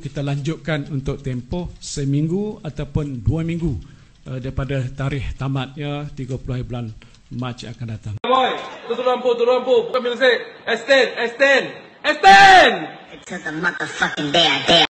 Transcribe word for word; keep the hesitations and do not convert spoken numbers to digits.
Kita lanjutkan untuk tempoh seminggu ataupun dua minggu uh, daripada tarikh tamatnya tiga puluh hari bulan Mac akan datang. Boy, tutup lampu, tutup lampu. Bukan music. Extend, extend, extend! Until the motherfucking day I die.